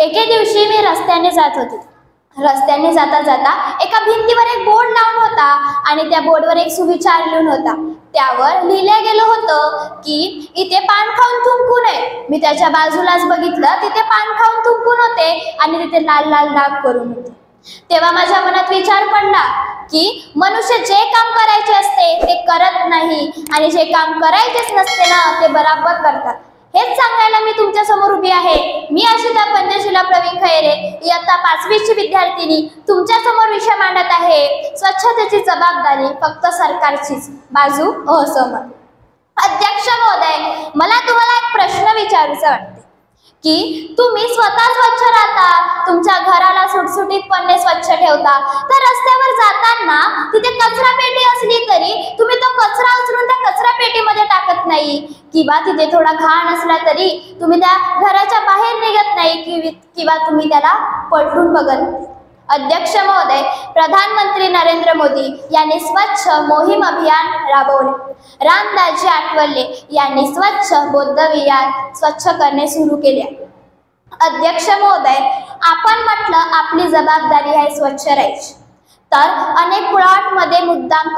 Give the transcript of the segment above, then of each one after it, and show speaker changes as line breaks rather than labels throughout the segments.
एके दिवशी मी रस्त्याने जात होते. रस्त्याने जाता जाता एका भिंतीवर एक बोर्ड लावून होता आणि त्या बोर्डवर एक सुविचार लिहून होता. त्यावर लिहिलं गेलं होतं की इथे पान खाऊन थुंकू नये. मी त्याच्या बाजूलाच बघितलं, तिथे पान खाऊन थुंकून होते आणि तिथे लाल लाल डाग करून होते. तेव्हा माझ्या मनात विचार पडला की मनुष्य जे काम करायचे असते ते करत नाही आणि जे काम करायचेच नसते ना ते बराबर करतात. हेच सांगायला मी तुमच्या समोर उभी आहे. मी आशिता पंचशीला प्रवीण खैरे, इयत्ता 5वीची विद्यार्थिनी, तुमच्या समोर विषय मांडत आहे. स्वच्छतेची जबाबदारी फक्त सरकारचीच, बाजू असहमत. अध्यक्ष महोदय, मला तुम्हाला एक प्रश्न विचारायचा वाटते की तुम्ही स्वतः स्वच्छ राहता, तुमच्या घराला सुटसुटीतपणे स्वच्छ ठेवता, तर रस्त्यावर जाताना तिथे कचरा पेटी असली तरी तुम्ही तो कचरा उचलून त्या कचरा पेटीमध्ये टाकत नाही, किंवा तिथे थोडा घाण असला तरी तुम्ही त्या घराच्या बाहेर निघत नाही किंवा तुम्ही त्याला पलटून बघत नाही. अध्यक्ष महोदय, प्रधानमंत्री नरेंद्र मोदी यांनी स्वच्छ मोहीम अभियान राबवले. रामदासजी आठवले यांनी स्वच्छ बौद्ध विहार स्वच्छ करणे सुरू केले. अध्यक्ष महोदय, आपण म्हटलं आपली जबाबदारी आहे स्वच्छ राहायची, तर अनेक प्लॉटमध्ये मुद्दाम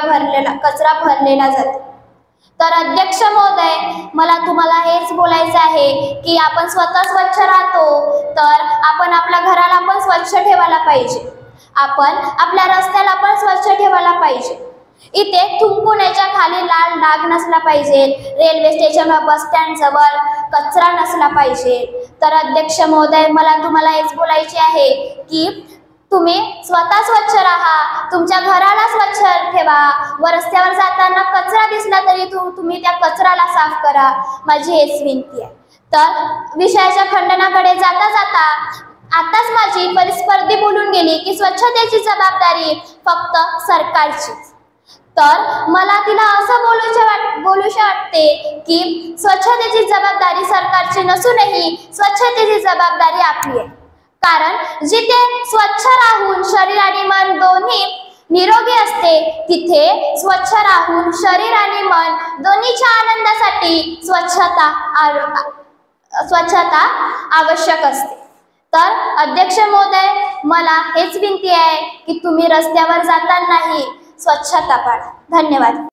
कचरा भरलेला जातो. तर अध्यक्ष महोदय, मला तुम्हाला हेच बोलायचं आहे की आपण स्वतः स्वच्छ राहतो तर आपण आपल्या घराला पण स्वच्छ ठेवायला पाहिजे, आपण आपल्या रस्त्याला पण स्वच्छ ठेवायला पाहिजे. इथे थुंकण्याच्या खाली लाल डाग नसला पाहिजे, रेल्वे स्टेशन बस स्टँड जवळ कचरा नसला पाहिजे. तर अध्यक्ष महोदय, मला तुम्हाला हेच बोलायचे आहे की तुम्ही स्वतः स्वच्छ राहा, तुमच्या घराला स्वच्छ ठेवा व रस्त्यावर जाताना कचरा दिसला तरी तुम्ही त्या कचऱ्याला साफ करा, माझी हेच विनंती आहे. तर विषयाच्या खंडनाकडे जाता जाता आताच माझी परिस्पर्धी बोलून गेली की स्वच्छतेची जबाबदारी फक्त सरकारची. तर मला तिला असं बोलूशे वाटते की स्वच्छतेची जबाबदारी सरकारची नसूनही स्वच्छतेची जबाबदारी आपली आहे. कारण जिथे स्वच्छ राहून शरीर आणि मन दोन्ही निरोगी असते, तिथे स्वच्छ राहून शरीर आणि मन दोन्हीच्या आनंदासाठी स्वच्छता आवश्यक असते. तर अध्यक्ष महोदय, मला हेच विनंती आहे की तुम्ही रस्त्यावर जातानाही स्वच्छता पाळा. धन्यवाद.